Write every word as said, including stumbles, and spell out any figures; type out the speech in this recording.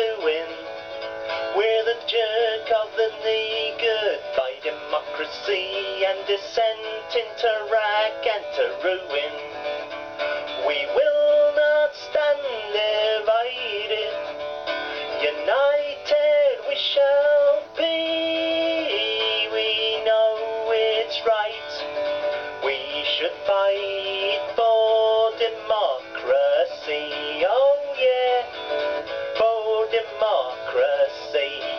doing. We're the jerk of the knee, goodbye democracy and descent into wreck and to ruin. We will not stand divided, united we shall be. We know it's right, we should fight for democracy. Oh yeah, for democracy.